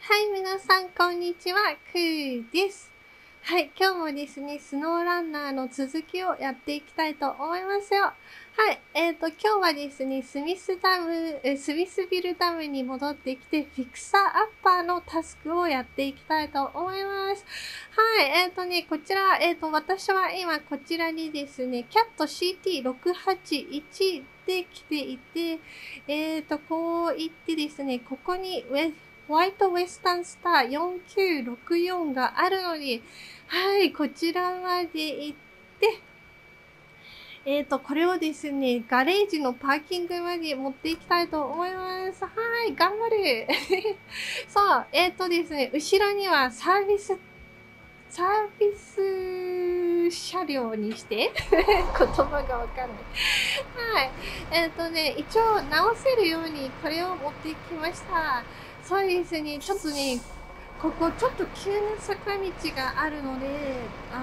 はい、皆さん、こんにちは。くーです。はい、今日もですね、スノーランナーの続きをやっていきたいと思いますよ。はい、今日はですね、スミスビルダムに戻ってきて、フィクサーアッパーのタスクをやっていきたいと思います。はい、こちら、私は今こちらにですね、キャット CT681 で来ていて、こう言ってですね、ここにホワイトウェスタンスター4964があるので、はい、こちらまで行って、これをですね、ガレージのパーキングまで持っていきたいと思います。はい、頑張る。そう、ですね、後ろにはサービス車両にして言葉がわかんない。はい。一応直せるようにこれを持ってきました。そうですね、ちょっとね、ここちょっと急な坂道があるので、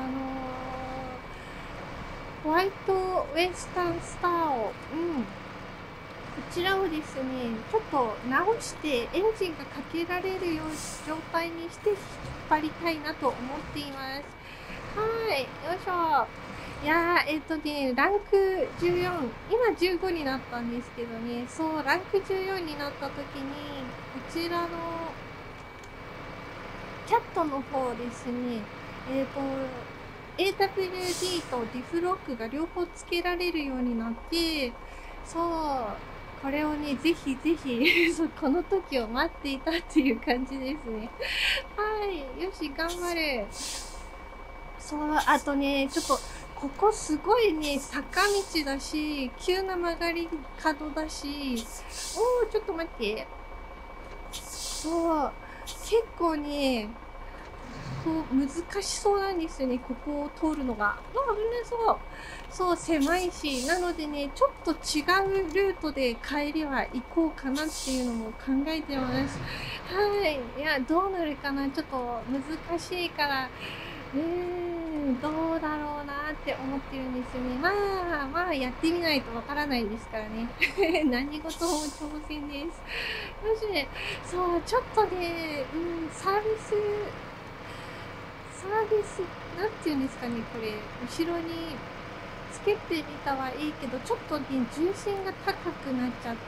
ホワイトウェスタンスターを、こちらをですね、ちょっと直してエンジンがかけられるような状態にして引っ張りたいなと思っています。はい、よいしょ。いやー、ランク14、今15になったんですけどね、そう、ランク14になった時に、こちらの、キャットの方ですね、AWD とディフロックが両方つけられるようになって、そう、これをね、ぜひぜひそう、この時を待っていたっていう感じですね。はい、よし、頑張る。そう、あとね、ちょっと、ここすごいね、坂道だし、急な曲がり角だし、おー、ちょっと待って。そう、結構ね、こう、難しそうなんですよね、ここを通るのが。危ないそう。そう、狭いし、なのでね、ちょっと違うルートで帰りは行こうかなっていうのも考えてます。はい。いや、どうなるかな、ちょっと難しいから、どうだろうなって思ってるんですよね。まあ、やってみないとわからないですからね。何事も挑戦です。よし、そう、ちょっとね、サービス、なんて言うんですかね、これ、後ろにつけてみたはいいけど、ちょっとね、重心が高くなっちゃって、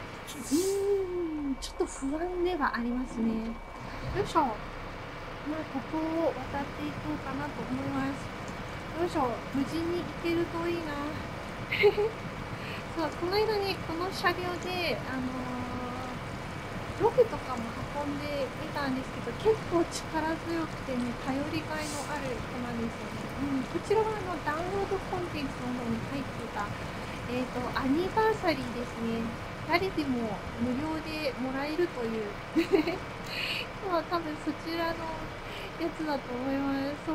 ちょっと不安ではありますね。よいしょ。まあ、ここを渡っていこうかなと思います。よいしょ。無事に行けるといいな。そう、この間ね、この車両で、ログとかも運んでみたんですけど、結構力強くてね、頼りがいのある子なんですよね。こちらはダウンロードコンテンツの方に入ってた、アニバーサリーですね。誰でも無料でもらえるというまあ多分そちらのやつだと思います。そう、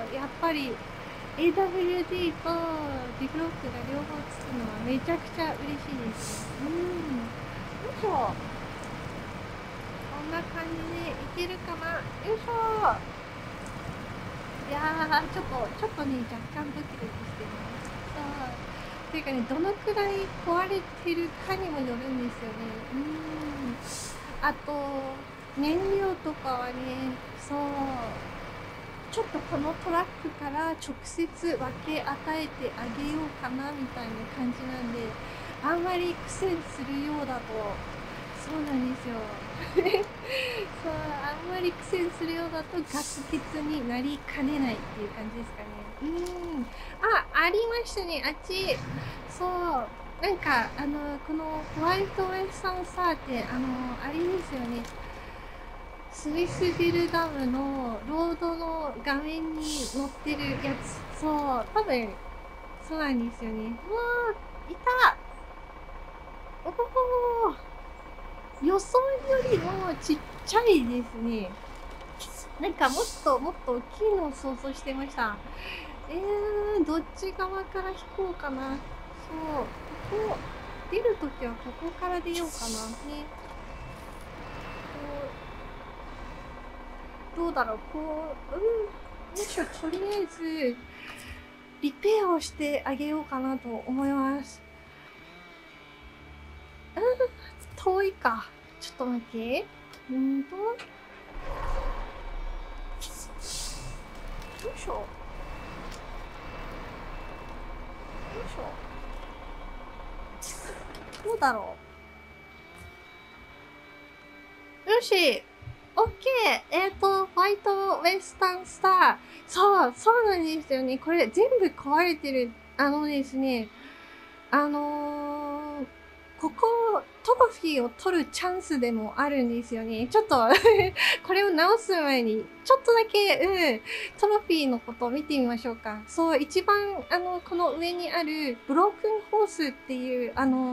やっぱり AWD とディフロックが両方つくのはめちゃくちゃ嬉しいですね。よいしょ。こんな感じでいけるかな。よいしょ。いやー、ちょっとね、若干ドキドキしてます。そう。ていうかね、どのくらい壊れてるかにもよるんですよね。あと、燃料とかはね、そう。ちょっとこのトラックから直接分け与えてあげようかなみたいな感じなんで、あんまり苦戦するようだと、そうなんですよ。そう、あんまり苦戦するようだとガス欠になりかねないっていう感じですかね。ありましたね、あっち。そう、なんか、このホワイトウェスタンサーって、あれですよね。スイスビルダムのロードの画面に載ってるやつ。そう、多分、そうなんですよね。うわー、いた。おお、予想よりもちっちゃいですね。なんかもっともっと大きいのを想像してました。どっち側から引こうかな。そう、ここ、出るときはここから出ようかな。ね。こどうだろう、よいしょ、とりあえず、リペアをしてあげようかなと思います。遠いか。ちょっと待って。 よいしょ。よいしょ。どうだろう。よし。オッケー。ホワイトウェスタンスター。そうなんですよね。これ全部壊れてる。ですね。ここ、トロフィーを取るチャンスでもあるんですよね。ちょっとこれを直す前に、ちょっとだけ、トロフィーのことを見てみましょうか。そう、一番、この上にある、ブロークンホースっていう、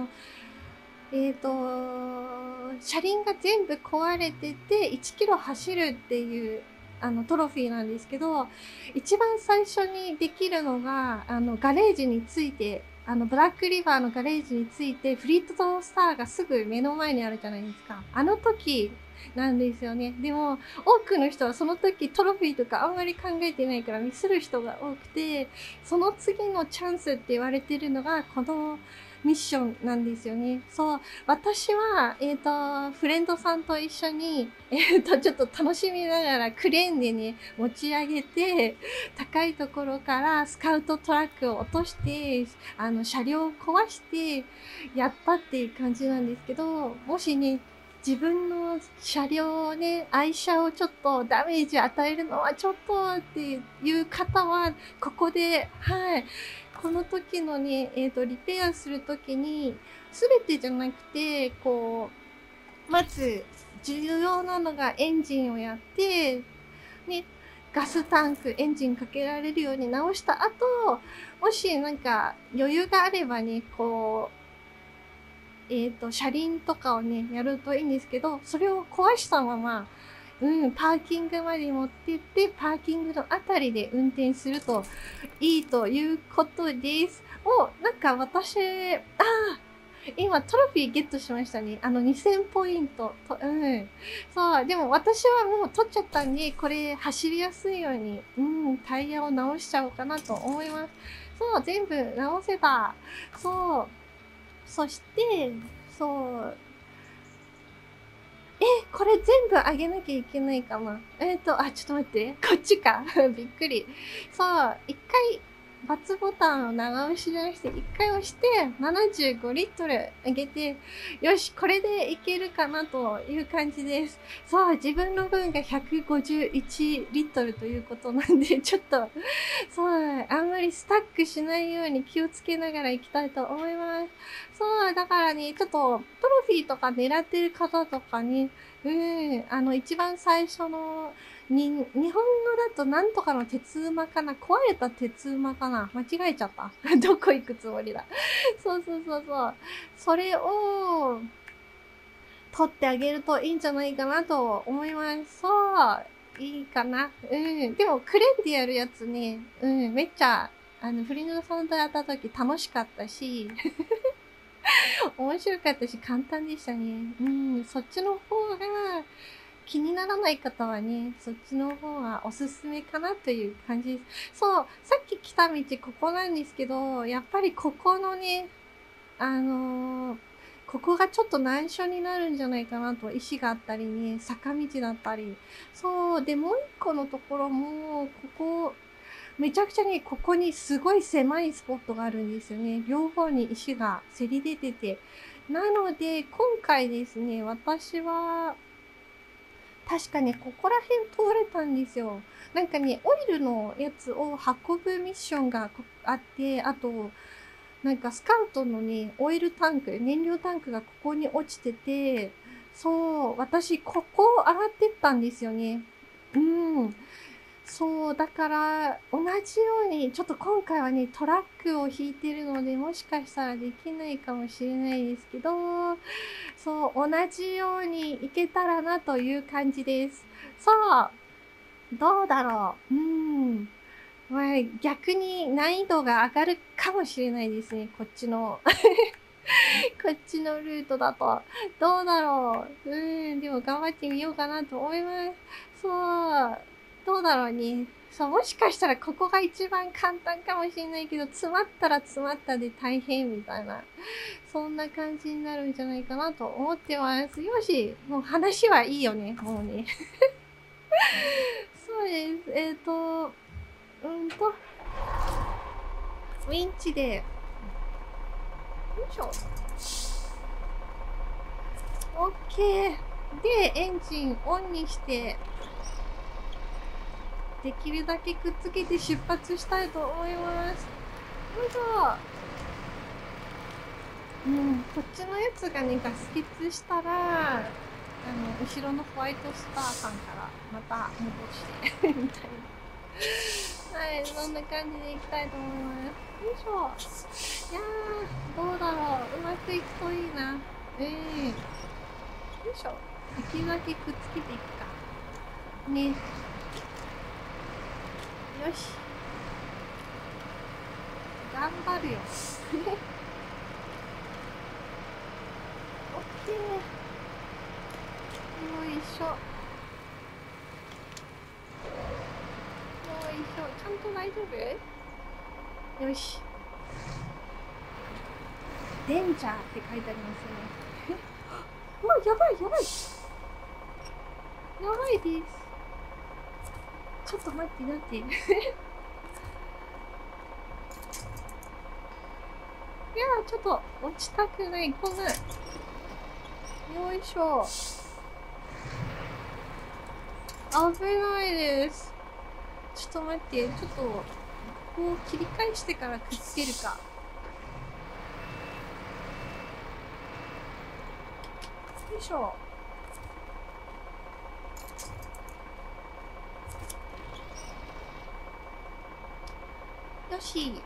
車輪が全部壊れてて、1キロ走るっていう、トロフィーなんですけど、一番最初にできるのが、ガレージについて、ブラックリバーのガレージについて、フリートスターがすぐ目の前にあるじゃないですか。あの時なんですよね。でも、多くの人はその時トロフィーとかあんまり考えてないからミスる人が多くて、その次のチャンスって言われてるのが、このミッションなんですよね。そう。私は、フレンドさんと一緒に、ちょっと楽しみながらクレーンでね、持ち上げて、高いところからスカウトトラックを落として、車両を壊して、やったっていう感じなんですけど、もしね、自分の車両をね、愛車をちょっとダメージ与えるのはちょっとっていう方は、ここで、はい、この時のね、リペアする時に、すべてじゃなくて、こう、まず、重要なのがエンジンをやって、ね、ガスタンク、エンジンかけられるように直した後、もしなんか余裕があればね、こう、車輪とかをね、やるといいんですけど、それを壊したまま、パーキングまで持ってって、パーキングのあたりで運転するといいということです。なんか私、今トロフィーゲットしましたね。2000ポイント。そう、でも私はもう取っちゃったんで、これ走りやすいように、タイヤを直しちゃおうかなと思います。そう、全部直せた。そう。そして、そう。これ全部上げなきゃいけないかな。ちょっと待って。こっちか。びっくり。そう、一回、×ボタンを長押しじゃなくて、一回押して、75リットル上げて、よし、これでいけるかなという感じです。そう、自分の分が151リットルということなんで、ちょっと、そう、あんまりスタックしないように気をつけながら行きたいと思います。そう、だからね、ちょっと、トロフィーとか狙ってる方とかに、一番最初の、日本語だとなんとかの鉄馬かな、壊れた鉄馬かな、間違えちゃった。どこ行くつもりだ。そう。それを、取ってあげるといいんじゃないかなと思います。そう。いいかな。でも、クレーンでやるやつね、めっちゃ、フリーノさんとやった時楽しかったし、面白かったし、簡単でしたね。そっちの方が、気にならない方はね、そっちの方がおすすめかなという感じです。そう、さっき来た道ここなんですけど、やっぱりここのね、ここがちょっと難所になるんじゃないかなと、石があったりね、坂道だったり。そう、で、もう一個のところも、めちゃくちゃね、ここにすごい狭いスポットがあるんですよね。両方に石がせり出てて。なので、今回ですね、私は、確かね、ここら辺通れたんですよ。なんかね、オイルのやつを運ぶミッションがあって、あと、なんかスカウトのね、オイルタンク、燃料タンクがここに落ちてて、そう、私、ここを洗ってったんですよね。そう、だから、同じように、ちょっと今回はね、トラックを引いてるので、もしかしたらできないかもしれないですけど、そう、同じようにいけたらなという感じです。そう、どうだろう。まあ、逆に難易度が上がるかもしれないですね、こっちの。こっちのルートだと。どうだろう。でも頑張ってみようかなと思います。そう。どうだろうね。 そう、もしかしたらここが一番簡単かもしれないけど、詰まったら詰まったで大変みたいな、そんな感じになるんじゃないかなと思ってます。よし、もう話はいいよね、もうね。そうです。ウィンチで、よいしょ。オッケー。で、エンジンオンにして、できるだけくっつけて出発したいと思います。よいしょ。こっちのやつがね、ガス欠したら、後ろのホワイトスターさんからまた戻してみたいな。はい、そんな感じでいきたいと思います。よいしょ。いやー、どうだろう。うまくいくといいな。よいしょ。できるだけくっつけていくか。ね。よし。頑張るよ。オッケー。よいしょ。よいしょ。ちゃんと大丈夫？よし。デンジャーって書いてありますよね。うわ、やばい、やばい。やばいです。ちょっと待って、待って。いや、ちょっと落ちたくない。こんな。よいしょ。危ないです。ちょっと待って。ちょっと、こう切り返してからくっつけるか。よいしょ。よし。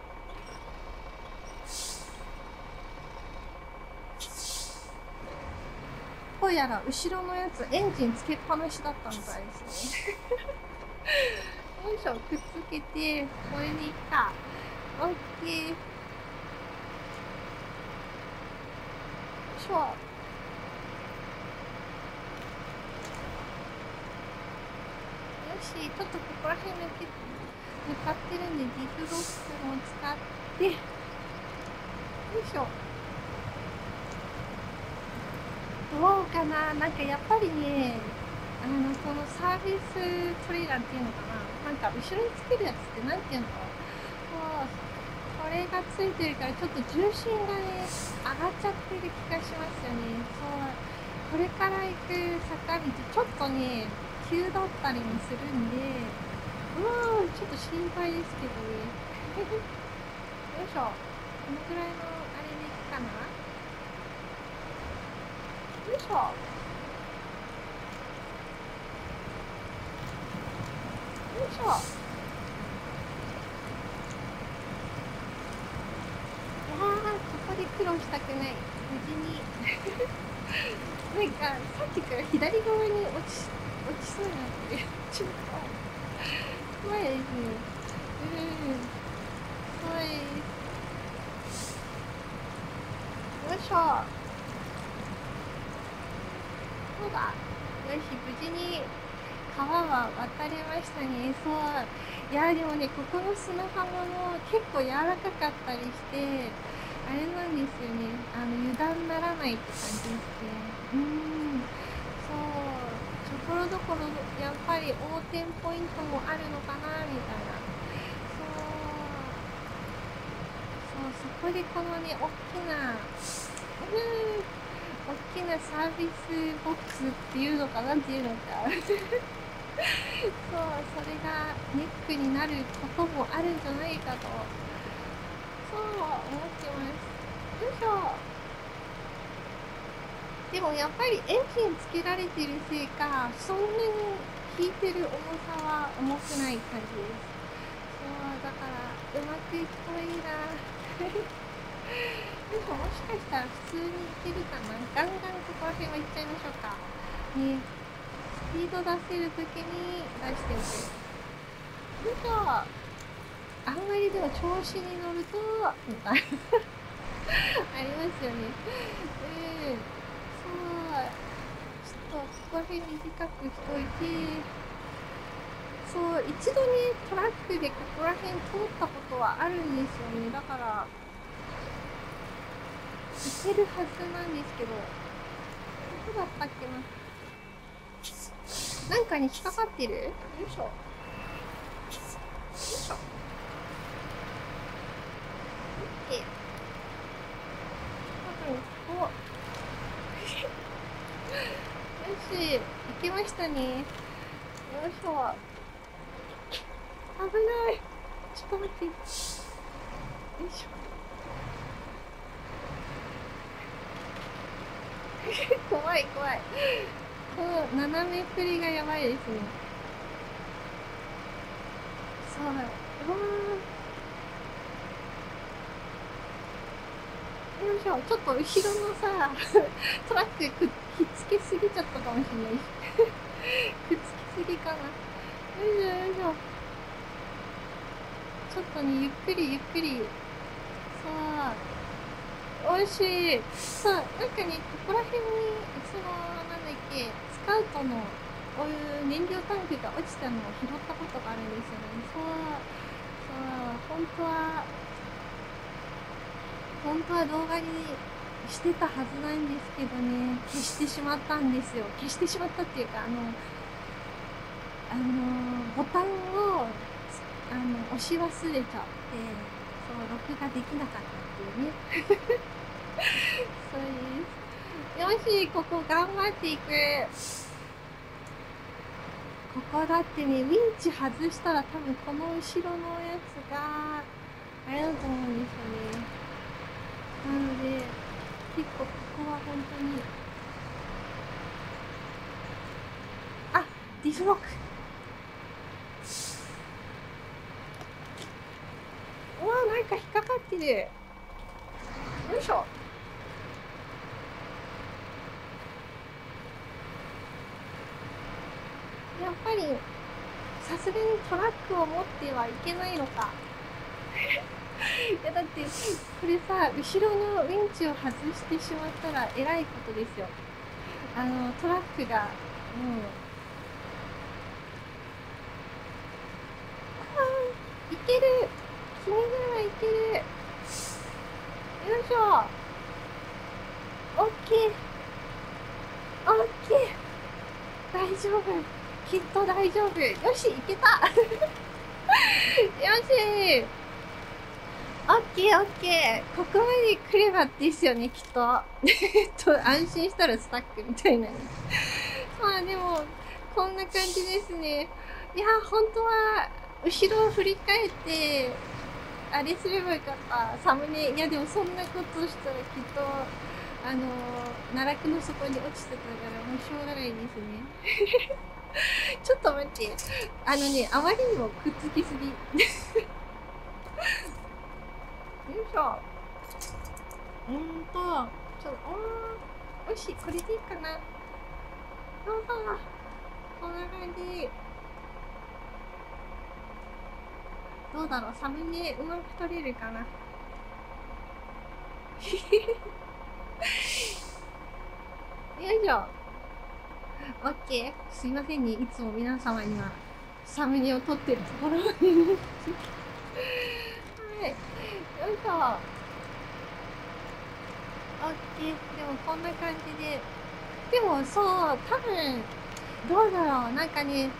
どうやら後ろのやつエンジンつけっぱなしだったみたいですね。よいしょ、くっつけて、これでいっか。オッケー。よいしょ。よし、ちょっとここら辺向かってるんで、ディフロックも使って、よいしょ。どうかな、なんかやっぱりね、このサービストレーラーっていうのかな、なんか後ろにつけるやつってなんていうの、これがついてるからちょっと重心がね、上がっちゃってる気がしますよね。そう、これから行く坂道、ちょっとね、急だったりもするんで、ちょっと心配ですけどね。よいしょ。このくらいのあれでいくかな。よいしょ。よいしょ。ここで苦労したくない。無事に。なんか、さっきから左側に落ちそうになって、ちょっと怖いですね。怖い。よいしょ。そうだ。よし、無事に川は渡れましたね。そう。いや、でもね、ここの砂浜も結構柔らかかったりして、あれなんですよね。油断ならないって感じですね。そう。ところどころ、やっぱり横転ポイントもあるのかな、みたいな。そう、そこでこのね、大きなサービスボックスっていうのかなんていうのかそう、それがネックになることもあるんじゃないかと、そう思ってます。よいしょ。でもやっぱりエンジンつけられてるせいか、そんなに引いてる重さは重くない感じです。そう、だからうまくいくといいなもしかしたら普通にいけるかな。ガンガンここら辺は行っちゃいましょうかね。スピード出せるときに出しておく。よいしょ。あんまりでも調子に乗るとみたいなありますよね。そう、ちょっとここら辺短くしといて、そそう、一度ね、トラックでここら辺通ったことはあるんですよね。だから、行けるはずなんですけど、どこだったっけな。なんかに引っかかってる？よいしょ。よいしょ。オッケー。多分、ここ。よし、行けましたね。よいしょ。危ない。ちょっと待って。よいしょ。怖い怖い。この斜めっぷりがやばいですね。そう。うわー。よいしょ。ちょっと後ろのさ、トラックひっつけすぎちゃったかもしれない。くっつきすぎかな。よいしょよいしょ。ちょっとね、ゆっくりゆっくり。さあ、おいしい。さあ、なんかね、ここら辺に、なんだっけ、スカウトの、こういう燃料タンクが落ちたのを拾ったことがあるんですよね。そう、そう、本当は動画にしてたはずなんですけどね、消してしまったんですよ。消してしまったっていうか、ボタンを押し忘れちゃって、そう、録画できなかったっていうね。そうです。よし、ここ頑張っていく。ここだってね、ウィンチ外したら多分この後ろのやつが、あれだと思うんですよね。なので、結構ここは本当に、あ、ディスロック。うわ、なんか引っかかってる。よいしょ。やっぱり、さすがにトラックを持ってはいけないのか。いやだって、これさ、後ろのウィンチを外してしまったらえらいことですよ。トラックが、もう、いける。君ならいける。よいしょ。オッケー。オッケー。大丈夫。きっと大丈夫。よし、いけた。よし。オッケーオッケー。ここまで来ればですよね、きっと。安心したらスタックみたいなね。まあでも、こんな感じですね。いや、本当は、後ろを振り返って、あれすればよかった。サムネ。いや、でもそんなことしたらきっと、奈落の底に落ちてたからもうしょうがないですね。ちょっと待って。あまりにもくっつきすぎ。よいしょ。よし、これでいいかな。こんな感じ。どうだろう、サムネうまく撮れるかな。よいしょ。オッケー。すいませんね。いつも皆様にはサムネを撮ってるところに。はい。よいしょ。オッケー。でもこんな感じで。でもそう、多分、どうだろう。なんかね、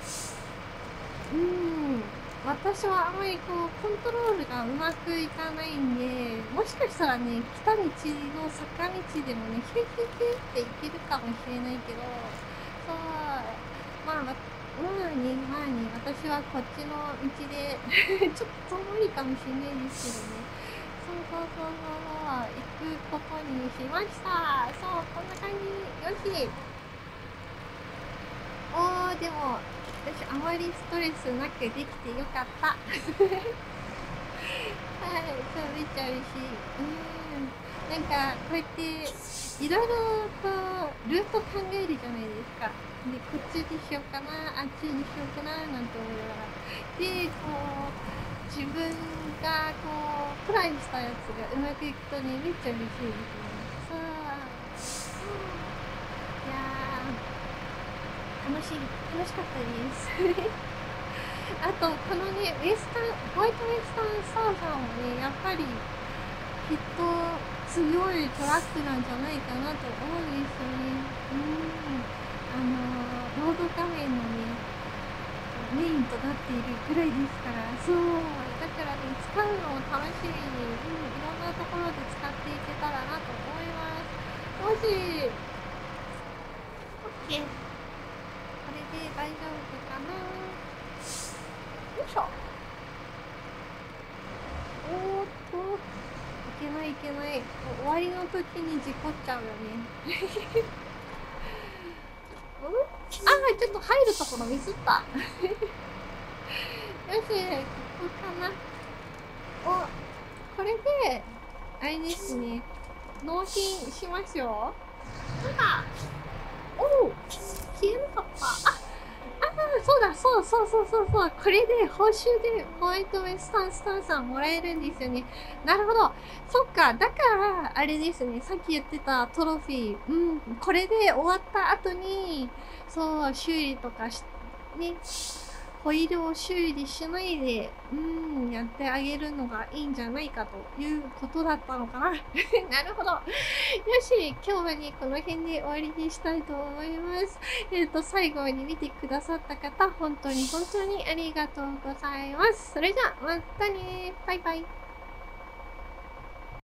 私はあまりこう、コントロールがうまくいかないんで、もしかしたらね、来た道の坂道でもね、ヒュヒュヒュって行けるかもしれないけど、そう、まあ、私はこっちの道でちょっと無理かもしれないですけどね。そう、行くことにしました。そう、こんな感じ。よし。でも、私あまりストレスなくできてよかった。はい、そう、めっちゃ嬉しい。なんか、こうやって、いろいろこう、ルート考えるじゃないですか。で、こっちにしようかな、あっちにしようかな、なんて思いながら。で、こう、自分がこう、プランしたやつがうまくいくとね、めっちゃ嬉しいですね。そう。いやー、楽しかったです。 あと、このね、ホワイトウェスタンスターさんはね、やっぱり、きっと強いトラックなんじゃないかなと思うんですよね。ロード画面のね、メインとなっているぐらいですから、そう。だからね、使うのを楽しみに、いろんなところで使っていけたらなと思います。もし、OK。これで大丈夫かな。よいしょ。おーっと、いけないいけない。終わりの時に事故っちゃうよね。ちょっと入るところミスった。よし、ここかな。これで、あれですね。納品しますよ。おお、消えなかった。そうだ、そう。これで報酬でホワイトウェスタンスターさんもらえるんですよね。なるほど。そっか。だから、あれですね。さっき言ってたトロフィー。これで終わった後に、そう、修理とかね、ホイールを修理しないで、やってあげるのがいいんじゃないかということだったのかな。なるほど。よし、今日はね、この辺で終わりにしたいと思います。最後まで見てくださった方、本当にありがとうございます。それじゃあ、またね。バイバイ。